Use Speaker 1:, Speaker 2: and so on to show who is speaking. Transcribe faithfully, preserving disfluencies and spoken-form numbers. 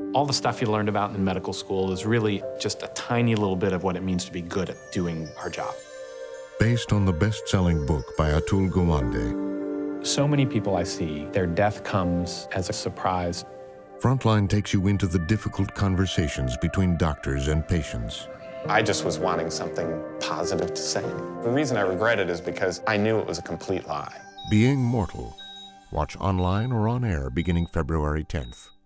Speaker 1: All the stuff you learned about in medical school is really just a tiny little bit of what it means to be good at doing our job.
Speaker 2: Based on the best-selling book by Atul Gawande.
Speaker 1: So many people I see, their death comes as a surprise.
Speaker 2: Frontline takes you into the difficult conversations between doctors and patients.
Speaker 3: I just was wanting something positive to say. The reason I regret it is because I knew it was a complete lie.
Speaker 2: Being Mortal. Watch online or on air beginning February tenth.